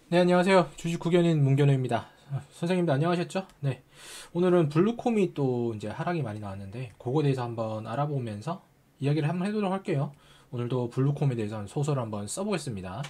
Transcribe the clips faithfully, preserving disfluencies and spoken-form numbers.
네, 안녕하세요. 주식 구견인 문견우입니다. 아, 선생님도 안녕하셨죠? 네. 오늘은 블루콤이 또 이제 하락이 많이 나왔는데, 그거에 대해서 한번 알아보면서 이야기를 한번 해보도록 할게요. 오늘도 블루콤에 대해서 소설 한번 써보겠습니다.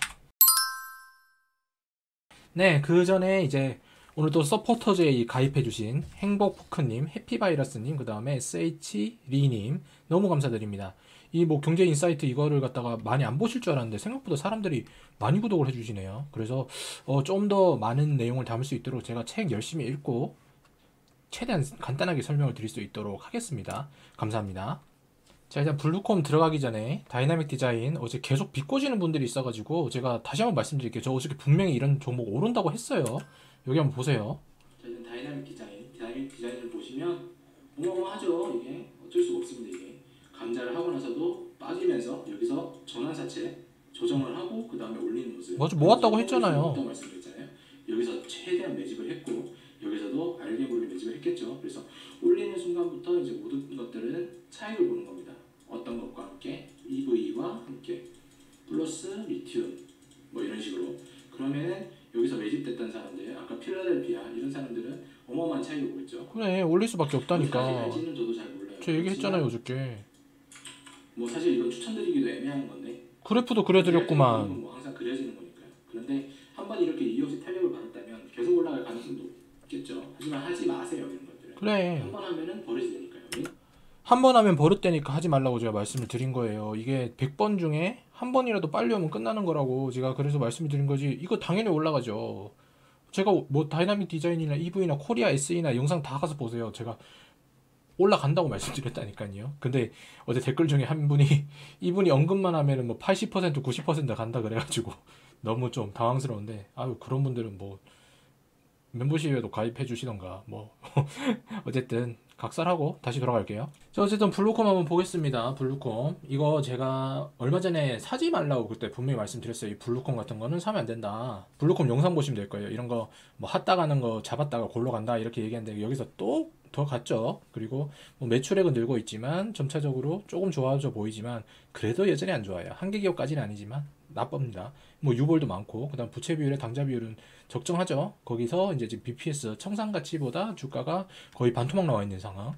네, 그 전에 이제 오늘 또 서포터즈에 가입해주신 행복포크님, 해피바이러스님, 그 다음에 에스에이치 리님, 너무 감사드립니다. 이 뭐 경제 인사이트 이거를 갖다가 많이 안 보실 줄 알았는데 생각보다 사람들이 많이 구독을 해주시네요. 그래서 어, 좀 더 많은 내용을 담을 수 있도록 제가 책 열심히 읽고 최대한 간단하게 설명을 드릴 수 있도록 하겠습니다. 감사합니다. 자, 일단 블루콤 들어가기 전에 다이나믹 디자인 어제 계속 비꼬시는 분들이 있어가지고 제가 다시 한번 말씀드릴게요. 저 어저께 분명히 이런 종목 오른다고 했어요. 여기 한번 보세요. 자, 일단 다이나믹 디자인, 다이나믹 디자인을 보시면 어마어마하죠. 이게 어쩔 수가 없습니다. 이게 감자를 하고 나서도 빠지면서 여기서 전환사채 조정을 하고 그 다음에 올리는 모습. 맞아, 모았다고 했잖아요. 말씀드렸잖아요. 여기서 최대한 매집을 했고 여기서도 알게 몰래 매집을 했겠죠. 그래서 올리는 순간부터 이제 모든 것들은 차익을 보는 겁니다. 어떤 것과 함께 이브이와 함께 플러스 리튬 뭐 이런 식으로. 그러면은 여기서 매집됐던 사람들, 아까 필라델피아 이런 사람들은 어마어마한 차익을 보겠죠. 그래, 올릴 수밖에 없다니까. 사실 할지는 저도 잘 몰라요. 저 얘기했잖아요 어저께. 뭐 사실 이건 추천드리기도 애매한 건데. 그래프도 그려드렸구만. 뭐 항상 그려지는 거니까요. 그런데 한번 이렇게 이어서 탄력을 받았다면 계속 올라갈 가능성도 있겠죠. 하지만 하지 마세요 이런 것들은. 그래. 한 번 하면은 버릇이 되니까요. 한 번 하면 버릇되니까 하지 말라고 제가 말씀을 드린 거예요. 이게 백 번 중에 한 번이라도 빨리 오면 끝나는 거라고 제가 그래서 말씀을 드린 거지. 이거 당연히 올라가죠. 제가 뭐 다이나믹 디자인이나 이브이나 코리아 에스이나 영상 다 가서 보세요. 제가 올라간다고 말씀드렸다니까요. 근데 어제 댓글 중에 한 분이 이분이 언급만 하면은 뭐 팔십 퍼센트 구십 퍼센트 간다 그래가지고 너무 좀 당황스러운데, 아유 그런 분들은 뭐 멤버십에도 가입해 주시던가 뭐 어쨌든 각설하고 다시 돌아갈게요. 자, 어쨌든 블루콤 한번 보겠습니다. 블루콤 이거 제가 얼마 전에 사지 말라고 그때 분명히 말씀드렸어요. 이 블루콤 같은 거는 사면 안 된다. 블루콤 영상 보시면 될 거예요. 이런 거 뭐 핫다 가는 거 잡았다가 골로 간다 이렇게 얘기하는데 여기서 또 더 갔죠. 그리고 뭐 매출액은 늘고 있지만 점차적으로 조금 좋아져 보이지만 그래도 여전히 안 좋아요. 한계 기업까지는 아니지만 나쁩니다. 뭐 유볼도 많고 그다음 부채 비율에 당좌 비율은 적정하죠. 거기서 이제 지금 비피에스 청산 가치보다 주가가 거의 반토막 나와 있는 상황.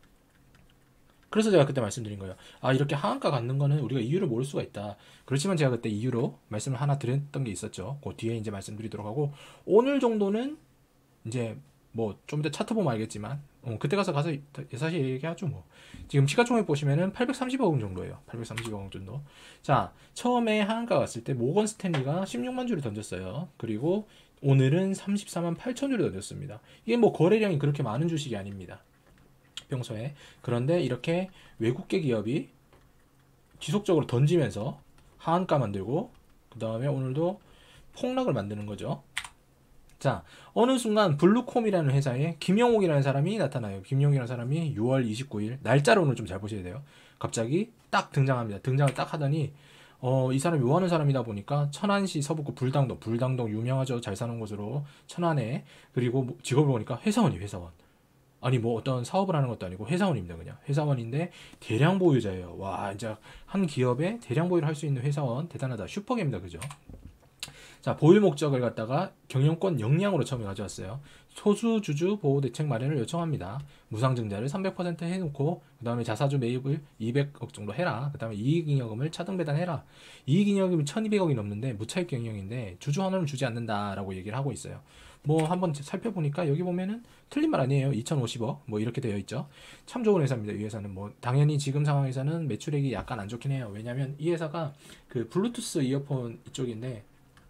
그래서 제가 그때 말씀드린 거예요. 아, 이렇게 하한가 갖는 거는 우리가 이유를 모를 수가 있다. 그렇지만 제가 그때 이유로 말씀을 하나 드렸던 게 있었죠. 그 뒤에 이제 말씀드리도록 하고, 오늘 정도는 이제 뭐 좀 이따 차트 보면 알겠지만 어, 그때 가서 가서 사실 얘기하죠. 뭐 지금 시가총액 보시면은 팔백삼십억 원 정도예요. 팔백삼십억 원 정도. 자, 처음에 하한가 갔을 때 모건 스탠리가 십육만 주를 던졌어요. 그리고 오늘은 삼십사만 팔천 주를 던졌습니다. 이게 뭐 거래량이 그렇게 많은 주식이 아닙니다, 평소에. 그런데 이렇게 외국계 기업이 지속적으로 던지면서 하한가 만들고 그 다음에 오늘도 폭락을 만드는 거죠. 자, 어느 순간 블루콤이라는 회사에 김영옥이라는 사람이 나타나요. 김영옥이라는 사람이 유월 이십구일, 날짜를 오늘 좀 잘 보셔야 돼요. 갑자기 딱 등장합니다. 등장을 딱 하더니 어, 이 사람이 뭐 하는 사람이다 보니까 천안시 서북구 불당동, 불당동 유명하죠. 잘 사는 곳으로 천안에. 그리고 뭐 직업을 보니까 회사원이 회사원. 아니 뭐 어떤 사업을 하는 것도 아니고 회사원입니다. 그냥 회사원인데 대량 보유자예요. 와, 이제 한 기업에 대량 보유를 할 수 있는 회사원 대단하다. 슈퍼개입니다. 그죠? 자, 보유 목적을 갖다가 경영권 역량으로 처음에 가져왔어요. 소수주주 보호대책 마련을 요청합니다. 무상증자를 삼백 퍼센트 해놓고 그 다음에 자사주 매입을 이백억 정도 해라. 그 다음에 이익잉여금을 차등 배당해라. 이익잉여금이 천이백억이 넘는데 무차익 경영인데 주주 환원을 주지 않는다라고 얘기를 하고 있어요. 뭐 한번 살펴보니까 여기 보면은 틀린 말 아니에요. 이천오십억 뭐 이렇게 되어 있죠. 참 좋은 회사입니다. 이 회사는 뭐 당연히 지금 상황에서는 매출액이 약간 안 좋긴 해요. 왜냐하면 이 회사가 그 블루투스 이어폰 이쪽인데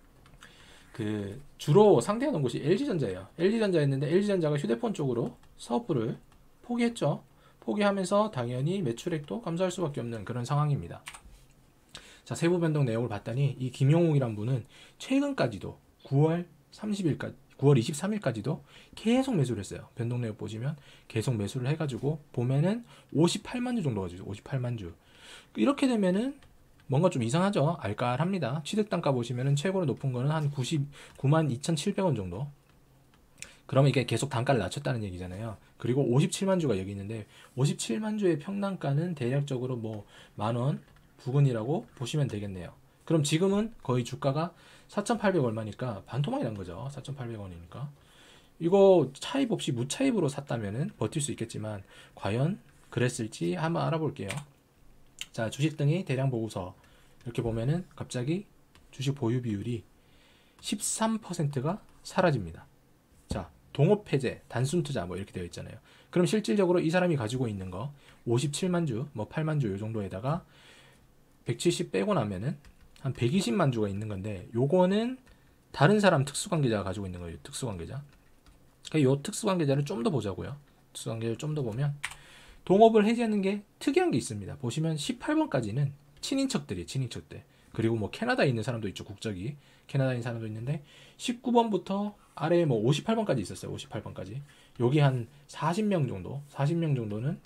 그 주로 상대하는 곳이 엘지전자예요. 엘지전자였는데 엘지전자가 휴대폰 쪽으로 사업부를 포기했죠. 포기하면서 당연히 매출액도 감소할 수밖에 없는 그런 상황입니다. 자, 세부 변동 내용을 봤더니 이 김용욱이란 분은 최근까지도 구월 삼십일까지 구월 이십삼일까지도 계속 매수를 했어요. 변동 내역 보시면 계속 매수를 해가지고 보면은 오십팔만 주 정도 가지고 오십팔만 주. 이렇게 되면은 뭔가 좀 이상하죠. 알깔합니다. 취득단가 보시면은 최고로 높은 거는 한 구십구만 이천칠백 원 정도. 그러면 이게 계속 단가를 낮췄다는 얘기잖아요. 그리고 오십칠만 주가 여기 있는데 오십칠만 주의 평단가는 대략적으로 뭐 만원 부근이라고 보시면 되겠네요. 그럼 지금은 거의 주가가 사천팔백 얼마니까 반토막이 난 거죠. 사천팔백 원이니까. 이거 차입 없이 무차입으로 샀다면은 버틸 수 있겠지만 과연 그랬을지 한번 알아볼게요. 자, 주식 등의 대량 보고서 이렇게 보면은 갑자기 주식 보유 비율이 십삼 퍼센트가 사라집니다. 자, 동업 해제, 단순 투자 뭐 이렇게 되어 있잖아요. 그럼 실질적으로 이 사람이 가지고 있는 거 오십칠만 주, 뭐 팔만 주 요 정도에다가 백칠십 빼고 나면은 한 백이십만 주가 있는 건데, 요거는 다른 사람 특수관계자가 가지고 있는 거예요. 특수관계자. 그러니까 요 특수관계자를 좀 더 보자고요. 특수관계자를 좀 더 보면 동업을 해제하는 게 특이한 게 있습니다. 보시면 십팔 번까지는 친인척들이에요. 친인척들. 그리고 뭐 캐나다에 있는 사람도 있죠. 국적이 캐나다에 있는 사람도 있는데 십구 번부터 아래에 뭐 오십팔 번까지 있었어요. 오십팔 번까지. 여기 한 사십 명 정도, 사십 명 정도는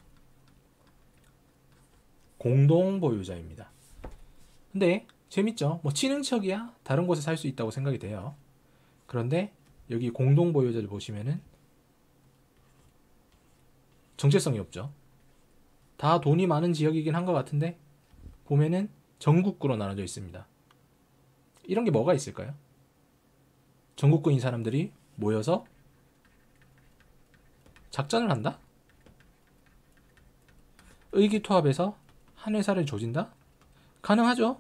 공동 보유자입니다. 근데 재밌죠? 뭐 친인척이야 다른 곳에 살 수 있다고 생각이 돼요. 그런데 여기 공동 보유자를 보시면은 정체성이 없죠. 다 돈이 많은 지역이긴 한 것 같은데 보면은 전국구로 나눠져 있습니다. 이런 게 뭐가 있을까요? 전국구인 사람들이 모여서 작전을 한다? 의기투합해서 한 회사를 조진다? 가능하죠?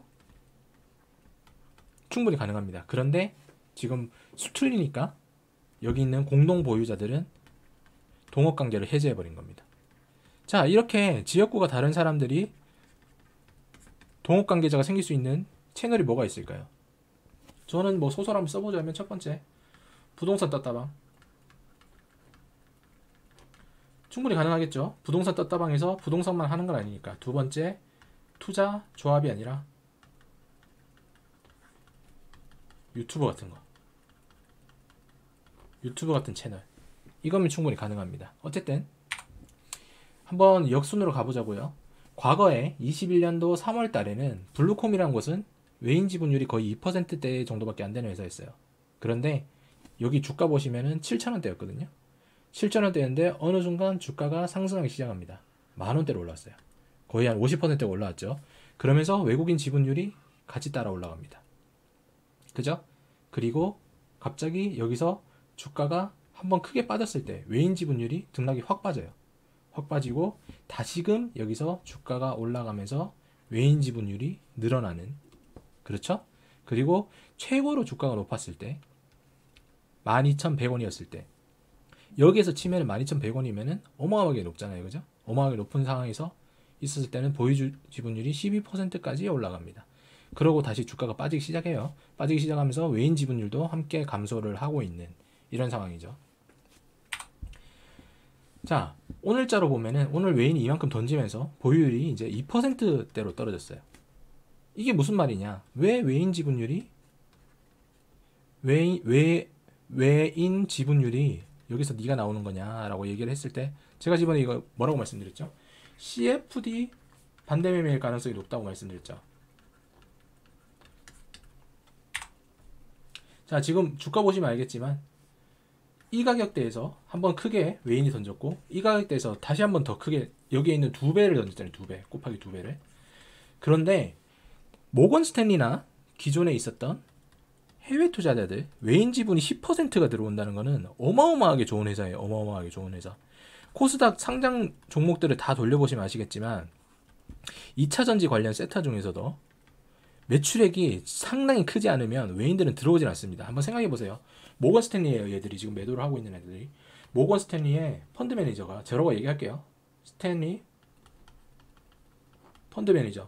충분히 가능합니다. 그런데 지금 수틀리니까 여기 있는 공동 보유자들은 동업관계를 해제해버린 겁니다. 자, 이렇게 지역구가 다른 사람들이 동업관계자가 생길 수 있는 채널이 뭐가 있을까요? 저는 뭐 소설 한번 써보자면 첫 번째 부동산 떴다방. 충분히 가능하겠죠. 부동산 떴다방에서 부동산만 하는 건 아니니까. 두 번째 투자 조합이 아니라 유튜버 같은 거, 유튜버 같은 채널, 이거면 충분히 가능합니다. 어쨌든 한번 역순으로 가보자고요. 과거에 이십일 년도 삼월 달에는 블루콤이라는 곳은 외인 지분율이 거의 이 퍼센트대 정도밖에 안 되는 회사였어요. 그런데 여기 주가 보시면은 칠천 원대였거든요. 칠천 원대였는데 어느 순간 주가가 상승하기 시작합니다. 만 원대로 올랐어요. 거의 한 오십 퍼센트가 올라왔죠. 그러면서 외국인 지분율이 같이 따라 올라갑니다. 그죠? 그리고 갑자기 여기서 주가가 한번 크게 빠졌을 때 외인 지분율이 등락이 확 빠져요. 확 빠지고 다시금 여기서 주가가 올라가면서 외인 지분율이 늘어나는, 그렇죠? 그리고 최고로 주가가 높았을 때 만 이천백 원이었을 때, 여기에서 치면 만 이천백 원이면은 어마어마하게 높잖아요. 그죠? 어마어마하게 높은 상황에서 있었을 때는 보유 지분율이 십이 퍼센트까지 올라갑니다. 그러고 다시 주가가 빠지기 시작해요. 빠지기 시작하면서 외인 지분율도 함께 감소를 하고 있는 이런 상황이죠. 자, 오늘자로 보면은 오늘 외인이 이만큼 던지면서 보유율이 이제 이 퍼센트대로 떨어졌어요. 이게 무슨 말이냐? 왜 외인 지분율이 외인, 외, 외인 지분율이 여기서 네가 나오는 거냐라고 얘기를 했을 때 제가 이번에 이거 뭐라고 말씀드렸죠? 씨에프디 반대 매매일 가능성이 높다고 말씀드렸죠. 자, 지금 주가 보시면 알겠지만 이 가격대에서 한번 크게 외인이 던졌고 이 가격대에서 다시 한번 더 크게 여기에 있는 두 배를 던졌잖아요. 두 배, 곱하기 두 배를. 그런데 모건 스탠리나 기존에 있었던 해외 투자자들 외인 지분이 십 퍼센트가 들어온다는 것은 어마어마하게 좋은 회사예요. 어마어마하게 좋은 회사. 코스닥 상장 종목들을 다 돌려보시면 아시겠지만 이 차 전지 관련 세타 중에서도 매출액이 상당히 크지 않으면 외인들은 들어오진 않습니다. 한번 생각해 보세요. 모건 스탠리예요. 얘들이 지금 매도를 하고 있는 애들이. 모건 스탠리의 펀드 매니저가, 저라고 얘기할게요. 스탠리 펀드 매니저.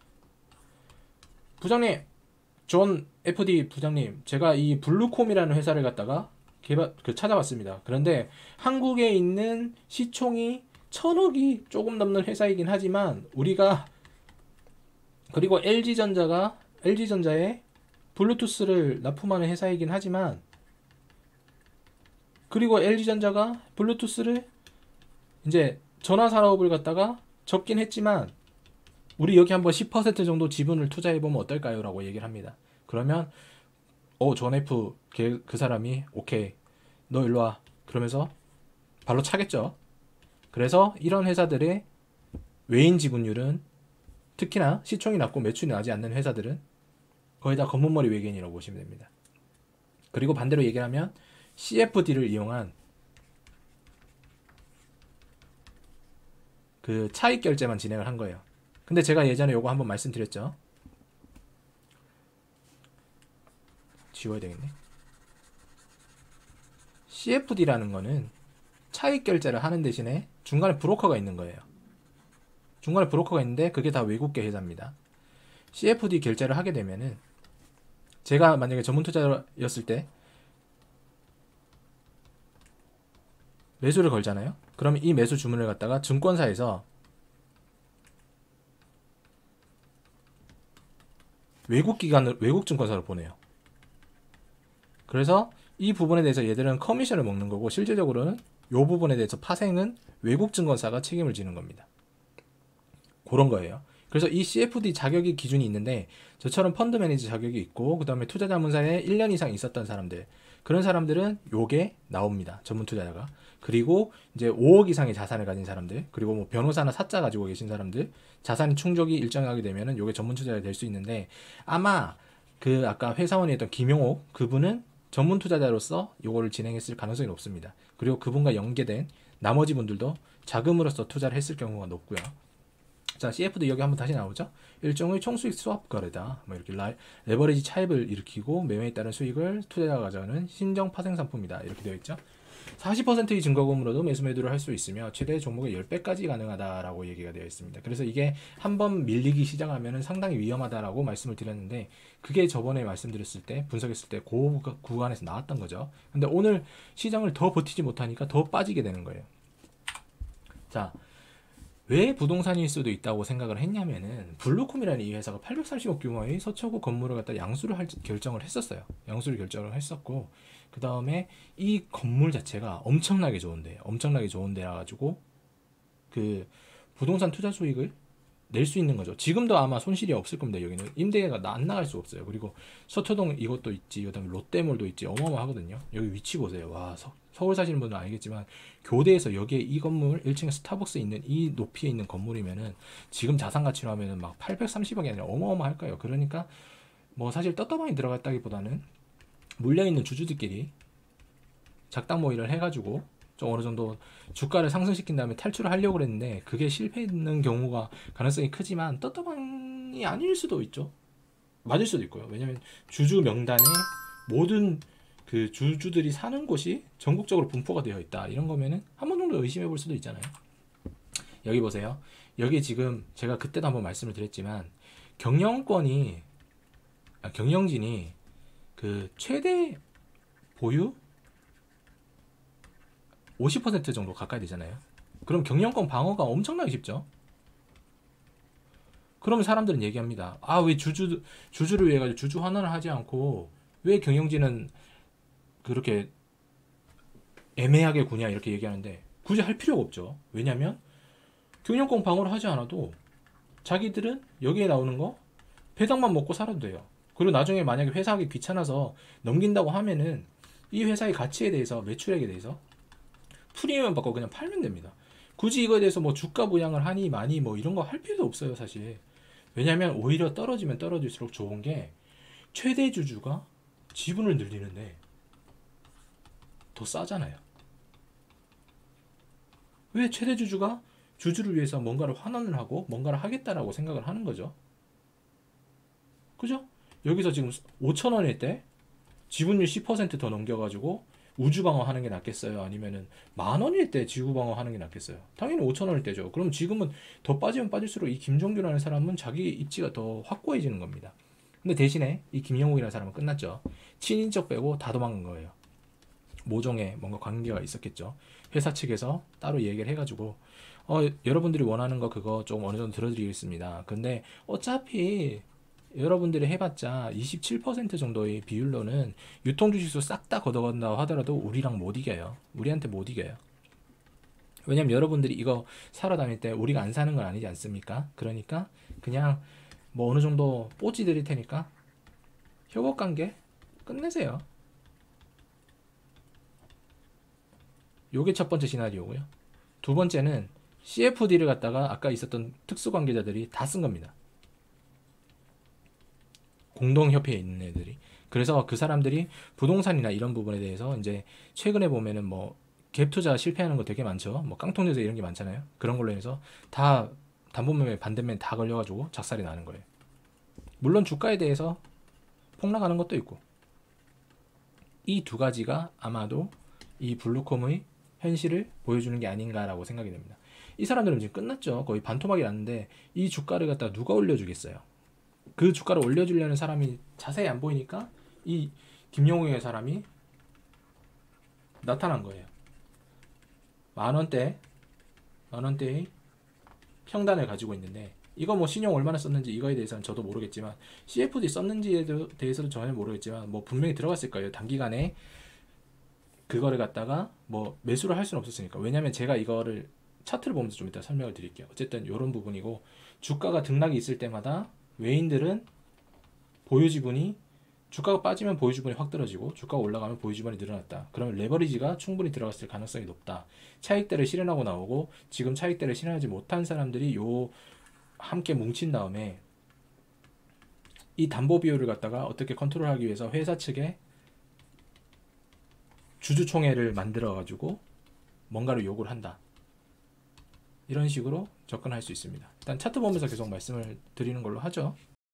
부장님, 존 에프디 부장님, 제가 이 블루콤이라는 회사를 갖다가 개발, 그 찾아봤습니다. 그런데 한국에 있는 시총이 천억이 조금 넘는 회사이긴 하지만 우리가, 그리고 엘지전자가 엘지전자에 블루투스를 납품하는 회사이긴 하지만, 그리고 엘지전자가 블루투스를 이제 전화 산업을 갖다가 접긴 했지만 우리 여기 한번 십 퍼센트 정도 지분을 투자해보면 어떨까요? 라고 얘기를 합니다. 그러면 어, 존 F 걔, 그 사람이 오케이 너 일로와 그러면서 발로 차겠죠. 그래서 이런 회사들의 외인 지분율은, 특히나 시총이 낮고 매출이 나지 않는 회사들은 거의 다 검은머리 외계인이라고 보시면 됩니다. 그리고 반대로 얘기를 하면 씨에프디를 이용한 그 차익 결제만 진행을 한 거예요. 근데 제가 예전에 요거 한번 말씀드렸죠. 지워야 되겠네. 씨에프디라는 거는 차익 결제를 하는 대신에 중간에 브로커가 있는 거예요. 중간에 브로커가 있는데 그게 다 외국계 회사입니다. 씨에프디 결제를 하게 되면은 제가 만약에 전문 투자였을 때 매수를 걸잖아요. 그러면 이 매수 주문을 갖다가 증권사에서 외국 기관을 외국 증권사로 보내요. 그래서 이 부분에 대해서 얘들은 커미션을 먹는 거고 실질적으로는 이 부분에 대해서 파생은 외국 증권사가 책임을 지는 겁니다. 그런 거예요. 그래서 이 씨에프디 자격이 기준이 있는데 저처럼 펀드 매니저 자격이 있고 그 다음에 투자자문사에 일 년 이상 있었던 사람들 그런 사람들은 요게 나옵니다. 전문 투자자가. 그리고 이제 오억 이상의 자산을 가진 사람들 그리고 뭐 변호사나 사자 가지고 계신 사람들 자산 충족이 일정하게 되면은 요게 전문 투자자 될 수 있는데 아마 그 아까 회사원이 했던 김용옥 그분은 전문 투자자로서 요거를 진행했을 가능성이 높습니다. 그리고 그분과 연계된 나머지 분들도 자금으로서 투자를 했을 경우가 높고요. 자, 씨에프디 여기 한번 다시 나오죠. 일종의 총수익 스왑 거래다. 뭐 이렇게 라, 레버리지 차입을 일으키고 매매에 따른 수익을 투자자가 가져가는 신정 파생 상품이다. 이렇게 되어 있죠. 사십 퍼센트의 증거금으로도 매수 매도를 할 수 있으며 최대 종목의 십 배까지 가능하다라고 얘기가 되어 있습니다. 그래서 이게 한번 밀리기 시작하면 상당히 위험하다라고 말씀을 드렸는데 그게 저번에 말씀드렸을 때 분석했을 때 그 구간에서 나왔던 거죠. 근데 오늘 시장을 더 버티지 못하니까 더 빠지게 되는 거예요. 자, 왜 부동산일 수도 있다고 생각을 했냐면은 블루콤이라는 이 회사가 팔백삼십억 규모의 서초구 건물을 갖다 양수를 할 결정을 했었어요. 양수를 결정을 했었고 그 다음에 이 건물 자체가 엄청나게 좋은데 엄청나게 좋은데라 가지고 그 부동산 투자 수익을 낼 수 있는 거죠. 지금도 아마 손실이 없을 겁니다. 여기는 임대가 안 나갈 수 없어요. 그리고 서초동 이것도 있지, 그다음에 롯데몰도 있지, 어마어마하거든요. 여기 위치 보세요. 와, 서, 서울 사시는 분은 알겠지만 교대에서 여기에 이 건물 일 층에 스타벅스 있는 이 높이에 있는 건물이면은 지금 자산 가치로 하면은 막 팔백삼십억이 아니라 어마어마할 거예요. 그러니까 뭐 사실 떳떳하게 들어갔다기보다는 물려 있는 주주들끼리 작당 모의를 해가지고 좀 어느 정도 주가를 상승시킨 다음에 탈출을 하려고 그랬는데 그게 실패했는 경우가 가능성이 크지만 떳떳함이 아닐 수도 있죠. 맞을 수도 있고요. 왜냐면 주주 명단에 모든 그 주주들이 사는 곳이 전국적으로 분포가 되어 있다. 이런 거면은 한 번 정도 의심해 볼 수도 있잖아요. 여기 보세요. 여기 지금 제가 그때도 한번 말씀을 드렸지만 경영권이 아, 경영진이 그 최대 보유 오십 퍼센트 정도 가까이 되잖아요. 그럼 경영권 방어가 엄청나게 쉽죠. 그러면 사람들은 얘기합니다. 아, 왜 주주, 주주를 위해 가지고 주주 환원을 하지 않고 왜 경영진은 그렇게 애매하게 구냐 이렇게 얘기하는데 굳이 할 필요가 없죠. 왜냐면 경영권 방어를 하지 않아도 자기들은 여기에 나오는 거 배당만 먹고 살아도 돼요. 그리고 나중에 만약에 회사하기 귀찮아서 넘긴다고 하면은 이 회사의 가치에 대해서 매출액에 대해서 프리미엄 받고 그냥 팔면 됩니다. 굳이 이거에 대해서 뭐 주가 부양을 하니 많이 뭐 이런 거 할 필요도 없어요, 사실. 왜냐면 오히려 떨어지면 떨어질수록 좋은 게 최대 주주가 지분을 늘리는데 더 싸잖아요. 왜 최대 주주가 주주를 위해서 뭔가를 환원을 하고 뭔가를 하겠다라고 생각을 하는 거죠. 그죠? 여기서 지금 오천 원일 때 지분율 십 퍼센트 더 넘겨가지고 우주방어 하는 게 낫겠어요? 아니면은 만 원일 때 지구방어 하는 게 낫겠어요? 당연히 오천 원일 때죠. 그럼 지금은 더 빠지면 빠질수록 이 김종규라는 사람은 자기 입지가 더 확고해지는 겁니다. 근데 대신에 이 김영욱이라는 사람은 끝났죠. 친인척 빼고 다 도망간 거예요. 모종에 뭔가 관계가 있었겠죠. 회사 측에서 따로 얘기를 해가지고 어, 여러분들이 원하는 거 그거 좀 어느 정도 들어드리겠습니다. 근데 어차피 여러분들이 해봤자 이십칠 퍼센트 정도의 비율로는 유통주식수 싹 다 걷어간다고 하더라도 우리랑 못 이겨요. 우리한테 못 이겨요. 왜냐면 여러분들이 이거 사러 다닐 때 우리가 안 사는 건 아니지 않습니까? 그러니까 그냥 뭐 어느 정도 뽀찌 드릴 테니까 협업관계 끝내세요. 요게 첫 번째 시나리오고요. 두 번째는 씨에프디를 갖다가 아까 있었던 특수관계자들이 다 쓴 겁니다. 공동협회에 있는 애들이. 그래서 그 사람들이 부동산이나 이런 부분에 대해서 이제 최근에 보면은 뭐 갭 투자 실패하는 거 되게 많죠. 뭐 깡통여자 이런 게 많잖아요. 그런 걸로 해서 다 담보매매 반대매매 다 걸려가지고 작살이 나는 거예요. 물론 주가에 대해서 폭락하는 것도 있고. 이 두 가지가 아마도 이 블루콤의 현실을 보여주는 게 아닌가라고 생각이 됩니다. 이 사람들은 지금 끝났죠. 거의 반토막이 났는데 이 주가를 갖다 누가 올려주겠어요. 그 주가를 올려주려는 사람이 자세히 안 보이니까 이 김용우의 사람이 나타난 거예요. 만원대 만원대의 평단을 가지고 있는데 이거 뭐 신용 얼마나 썼는지 이거에 대해서는 저도 모르겠지만 씨에프디 썼는지에 대해서는 전혀 모르겠지만 뭐 분명히 들어갔을 거예요. 단기간에 그거를 갖다가 뭐 매수를 할 수는 없었으니까. 왜냐면 제가 이거를 차트를 보면서 좀 이따 설명을 드릴게요. 어쨌든 이런 부분이고 주가가 등락이 있을 때마다 외인들은 보유지분이 주가가 빠지면 보유지분이 확 떨어지고 주가가 올라가면 보유지분이 늘어났다. 그러면 레버리지가 충분히 들어갔을 가능성이 높다. 차익대를 실현하고 나오고 지금 차익대를 실현하지 못한 사람들이 요 함께 뭉친 다음에 이 담보 비율을 갖다가 어떻게 컨트롤하기 위해서 회사 측에 주주총회를 만들어 가지고 뭔가를 요구를 한다. 이런 식으로 접근할 수 있습니다. 일단 차트 보면서 계속 말씀을 드리는 걸로 하죠.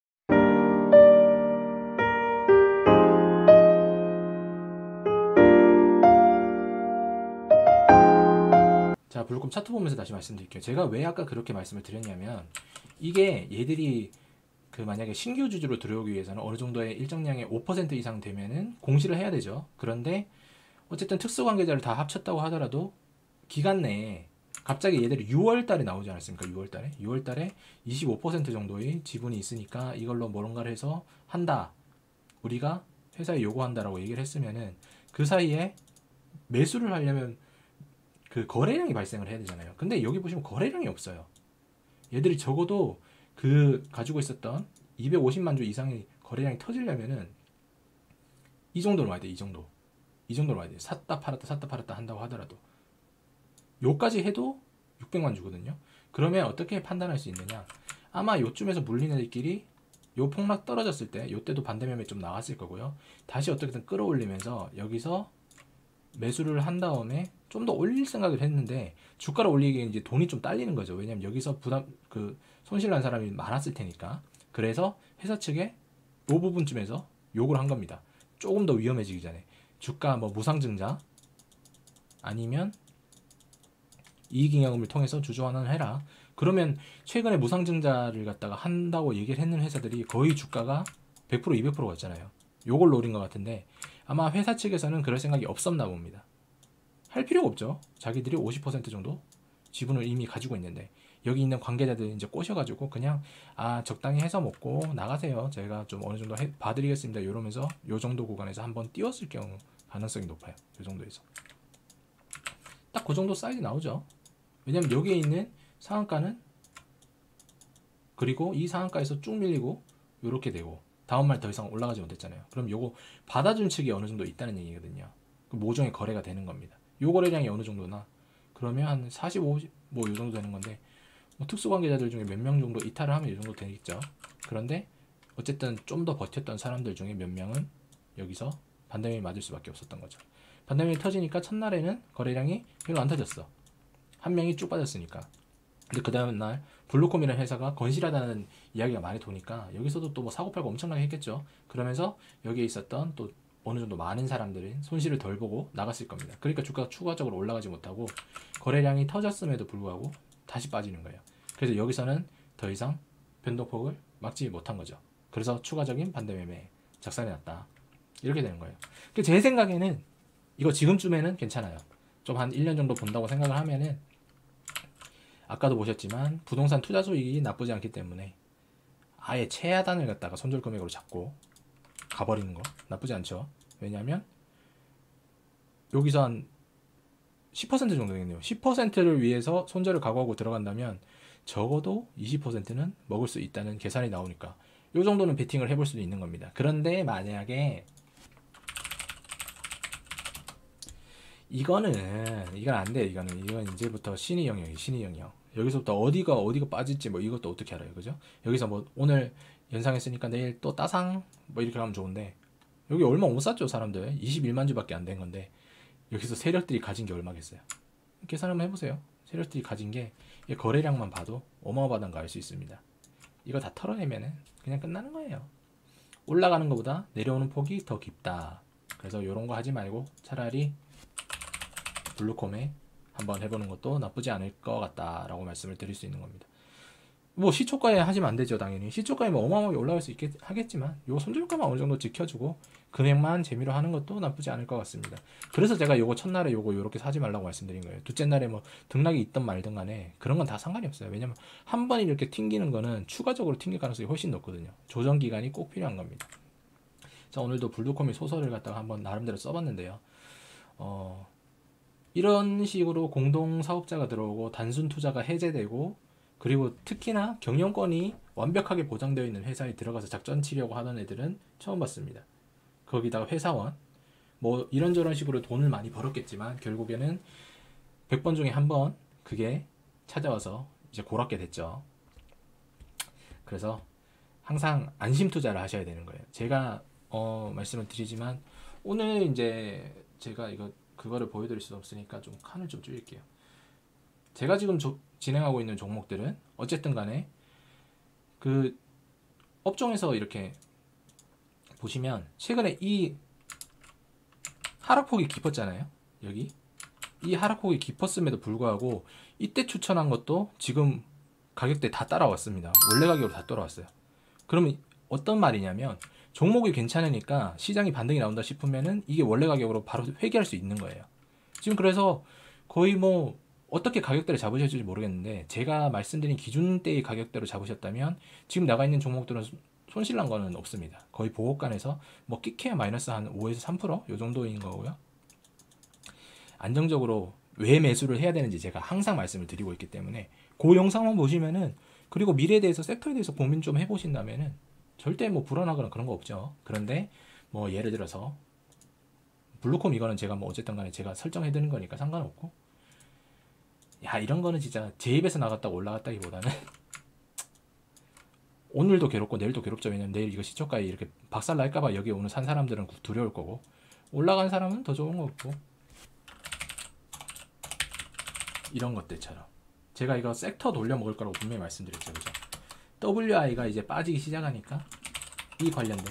자, 블루콤 차트 보면서 다시 말씀드릴게요. 제가 왜 아까 그렇게 말씀을 드렸냐면 이게 얘들이 그 만약에 신규 주주로 들어오기 위해서는 어느 정도의 일정량의 오 퍼센트 이상 되면은 공시를 해야 되죠. 그런데 어쨌든 특수관계자를 다 합쳤다고 하더라도 기간 내에 갑자기 얘들이 유월 달에 나오지 않았습니까? 유월 달에 유월 달에 이십오 퍼센트 정도의 지분이 있으니까 이걸로 뭔가를 해서 한다. 우리가 회사에 요구한다라고 얘기를 했으면은 그 사이에 매수를 하려면 그 거래량이 발생을 해야 되잖아요. 근데 여기 보시면 거래량이 없어요. 얘들이 적어도 그 가지고 있었던 이백오십만 주 이상의 거래량이 터지려면은 이 정도로 와야 돼. 이 정도. 이 정도로 와야 돼. 샀다 팔았다 샀다 팔았다 한다고 하더라도 요까지 해도 육백만 주거든요. 그러면 어떻게 판단할 수 있느냐? 아마 요쯤에서 물린 애들끼리 요 폭락 떨어졌을 때 요때도 반대매매 좀 나왔을 거고요. 다시 어떻게든 끌어올리면서 여기서 매수를 한 다음에 좀 더 올릴 생각을 했는데 주가를 올리기에 이제 돈이 좀 딸리는 거죠. 왜냐면 여기서 부담 그 손실 난 사람이 많았을 테니까. 그래서 회사 측에 요 부분쯤에서 욕을 한 겁니다. 조금 더 위험해지기 전에 주가 뭐 무상증자 아니면 이익잉여금을 통해서 주주환원을 해라. 그러면 최근에 무상증자를 갖다가 한다고 얘기를 했는 회사들이 거의 주가가 백 퍼센트 이백 퍼센트 갔잖아요. 요걸 노린 것 같은데 아마 회사 측에서는 그럴 생각이 없었나 봅니다. 할 필요가 없죠. 자기들이 오십 퍼센트 정도 지분을 이미 가지고 있는데 여기 있는 관계자들 이제 꼬셔가지고 그냥 아 적당히 해서 먹고 나가세요. 제가 좀 어느 정도 해, 봐드리겠습니다. 이러면서 요 정도 구간에서 한번 띄웠을 경우 가능성이 높아요. 요 정도에서 딱 그 정도 사이즈 나오죠. 왜냐면 여기에 있는 상한가는 그리고 이 상한가에서 쭉 밀리고 요렇게 되고 다음날 더 이상 올라가지 못했잖아요. 그럼 요거 받아준 측이 어느 정도 있다는 얘기거든요. 그 모종의 거래가 되는 겁니다. 요 거래량이 어느 정도나 그러면 한 사십오, 뭐 요 정도 되는 건데 뭐 특수관계자들 중에 몇 명 정도 이탈을 하면 이 정도 되겠죠. 그런데 어쨌든 좀 더 버텼던 사람들 중에 몇 명은 여기서 반대매매 맞을 수밖에 없었던 거죠. 반대매매 터지니까 첫날에는 거래량이 별로 안 터졌어. 한 명이 쭉 빠졌으니까. 근데 그 다음날 블루콤이라는 회사가 건실하다는 이야기가 많이 도니까 여기서도 또 뭐 사고팔고 엄청나게 했겠죠. 그러면서 여기에 있었던 또 어느 정도 많은 사람들이 손실을 덜 보고 나갔을 겁니다. 그러니까 주가가 추가적으로 올라가지 못하고 거래량이 터졌음에도 불구하고 다시 빠지는 거예요. 그래서 여기서는 더 이상 변동폭을 막지 못한 거죠. 그래서 추가적인 반대매매 작살이 났다. 이렇게 되는 거예요. 제 생각에는 이거 지금쯤에는 괜찮아요. 좀 한 일 년 정도 본다고 생각을 하면은 아까도 보셨지만 부동산 투자 수익이 나쁘지 않기 때문에 아예 최하단을 갖다가 손절 금액으로 잡고 가버리는 거 나쁘지 않죠. 왜냐하면 여기서 한 십 퍼센트 정도 되겠네요. 십 퍼센트를 위해서 손절을 각오하고 들어간다면 적어도 이십 퍼센트는 먹을 수 있다는 계산이 나오니까 이 정도는 베팅을 해볼 수도 있는 겁니다. 그런데 만약에 이거는 이건 안 돼. 이거는 이건 이제부터 신의 영역이 신의 영역. 여기서부터 어디가 어디가 빠질지 뭐 이것도 어떻게 알아요, 그죠? 여기서 뭐 오늘 연상했으니까 내일 또 따상 뭐 이렇게 가면 좋은데, 여기 얼마 못 샀죠 사람들. 이십일만 주밖에 안 된 건데 여기서 세력들이 가진 게 얼마겠어요. 계산 한번 해보세요. 세력들이 가진 게 거래량만 봐도 어마어마하다는 거 알 수 있습니다. 이거 다 털어내면은 그냥 끝나는 거예요. 올라가는 것보다 내려오는 폭이 더 깊다. 그래서 이런 거 하지 말고 차라리 블루콤에 한번 해보는 것도 나쁘지 않을 것 같다라고 말씀을 드릴 수 있는 겁니다. 뭐 시초가에 하시면 안 되죠. 당연히 시초가에 뭐 어마어마하게 올라갈 수 있겠, 하겠지만 요 손절가만 어느 정도 지켜주고 금액만 재미로 하는 것도 나쁘지 않을 것 같습니다. 그래서 제가 요거 첫날에 요거 요렇게 사지 말라고 말씀드린 거예요. 둘째 날에 뭐 등락이 있든 말든 간에 그런 건 다 상관이 없어요. 왜냐면 한 번이 이렇게 튕기는 거는 추가적으로 튕길 가능성이 훨씬 높거든요. 조정 기간이 꼭 필요한 겁니다. 자, 오늘도 블루콤이 소설을 갖다가 한번 나름대로 써봤는데요. 어, 이런 식으로 공동 사업자가 들어오고 단순 투자가 해제되고, 그리고 특히나 경영권이 완벽하게 보장되어 있는 회사에 들어가서 작전 치려고 하던 애들은 처음 봤습니다. 거기다가 회사원, 뭐 이런저런 식으로 돈을 많이 벌었겠지만 결국에는 백 번 중에 한 번 그게 찾아와서 이제 고랍게 됐죠. 그래서 항상 안심 투자를 하셔야 되는 거예요. 제가 어, 말씀을 드리지만 오늘 이제 제가 이거 그거를 보여드릴 수 없으니까 좀 칸을 좀 줄일게요. 제가 지금 조, 진행하고 있는 종목들은 어쨌든 간에 그 업종에서 이렇게 보시면 최근에 이 하락폭이 깊었잖아요. 여기 이 하락폭이 깊었음에도 불구하고 이때 추천한 것도 지금 가격대 다 따라왔습니다. 원래 가격으로 다 따라왔어요. 그러면 어떤 말이냐면 종목이 괜찮으니까 시장이 반등이 나온다 싶으면은 이게 원래 가격으로 바로 회귀할 수 있는 거예요. 지금 그래서 거의 뭐 어떻게 가격대를 잡으실지 모르겠는데 제가 말씀드린 기준대의 가격대로 잡으셨다면 지금 나가 있는 종목들은 손실난 거는 없습니다. 거의 보호권에서 뭐 끼케야 마이너스 한 오에서 삼 퍼센트 요 정도인 거고요. 안정적으로 왜 매수를 해야 되는지 제가 항상 말씀을 드리고 있기 때문에 그 영상만 보시면은, 그리고 미래에 대해서 섹터에 대해서 고민 좀 해보신다면은 절대 뭐 불안하거나 그런 거 없죠. 그런데 뭐 예를 들어서 블루콤 이거는 제가 뭐 어쨌든 간에 제가 설정해 드는 거니까 상관없고, 야 이런 거는 진짜 제 입에서 나갔다고 올라갔다기보다는 오늘도 괴롭고 내일도 괴롭죠. 왜냐면 내일 이거 시초가에 이렇게 박살 날까봐 여기 오늘 산 사람들은 두려울 거고, 올라간 사람은 더 좋은 거고, 이런 것들처럼 제가 이거 섹터 돌려 먹을 거라고 분명히 말씀드렸죠. 그죠? 더블유아이가 이제 빠지기 시작하니까 이 관련된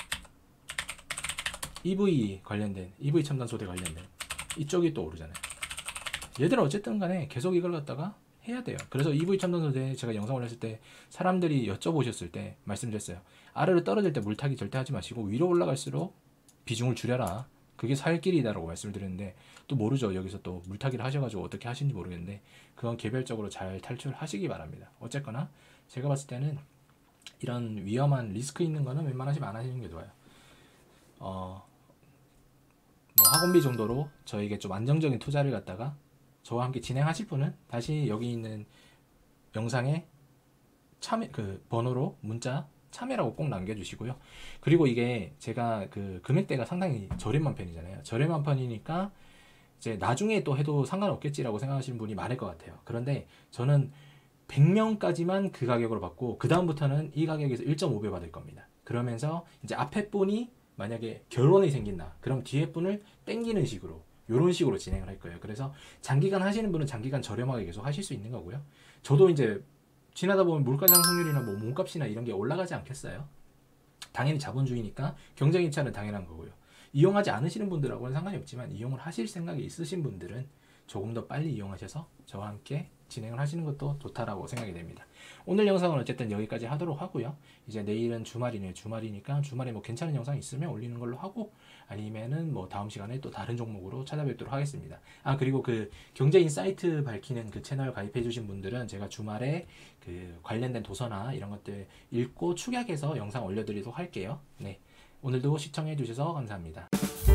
이브이 관련된 이브이 첨단 소재 관련된 이쪽이 또 오르잖아요. 얘들은 어쨌든 간에 계속 이걸 갖다가 해야 돼요. 그래서 이브이 첨단 소재 제가 영상 올렸을 때 사람들이 여쭤보셨을 때 말씀드렸어요. 아래로 떨어질 때 물타기 절대 하지 마시고 위로 올라갈수록 비중을 줄여라. 그게 살 길이다라고 말씀을 드렸는데 또 모르죠. 여기서 또 물타기를 하셔가지고 어떻게 하시는지 모르겠는데 그건 개별적으로 잘 탈출하시기 바랍니다. 어쨌거나 제가 봤을 때는 이런 위험한 리스크 있는 거는 웬만하시면 안 하시는 게 좋아요. 어, 뭐 학원비 정도로 저에게 좀 안정적인 투자를 갖다가 저와 함께 진행하실 분은 다시 여기 있는 영상에 참여, 그 번호로 문자 참여라고 꼭 남겨주시고요. 그리고 이게 제가 그 금액대가 상당히 저렴한 편이잖아요. 저렴한 편이니까 이제 나중에 또 해도 상관없겠지라고 생각하시는 분이 많을 것 같아요. 그런데 저는 백 명까지만 그 가격으로 받고 그 다음부터는 이 가격에서 일 점 오 배 받을 겁니다. 그러면서 이제 앞에 분이 만약에 결혼이 생긴다. 그럼 뒤에 분을 땡기는 식으로 이런 식으로 진행을 할 거예요. 그래서 장기간 하시는 분은 장기간 저렴하게 계속 하실 수 있는 거고요. 저도 이제 지나다 보면 물가 상승률이나 뭐 몸값이나 이런 게 올라가지 않겠어요? 당연히 자본주의니까 경쟁 입찰은 당연한 거고요. 이용하지 않으시는 분들하고는 상관이 없지만 이용을 하실 생각이 있으신 분들은 조금 더 빨리 이용하셔서 저와 함께 진행을 하시는 것도 좋다라고 생각이 됩니다. 오늘 영상은 어쨌든 여기까지 하도록 하고요. 이제 내일은 주말이네요. 주말이니까 주말에 뭐 괜찮은 영상 있으면 올리는 걸로 하고, 아니면은 뭐 다음 시간에 또 다른 종목으로 찾아뵙도록 하겠습니다. 아 그리고 그 경제인사이트 밝히는 그 채널 가입해 주신 분들은 제가 주말에 그 관련된 도서나 이런 것들 읽고 축약해서 영상 올려드리도록 할게요. 네, 오늘도 시청해 주셔서 감사합니다.